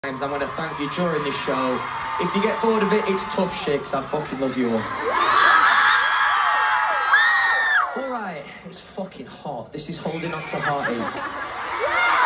I'm going to thank you during this show. If you get bored of it, it's tough shit, 'cause I fucking love you all. Alright, it's fucking hot. This is Holding On to Heartache.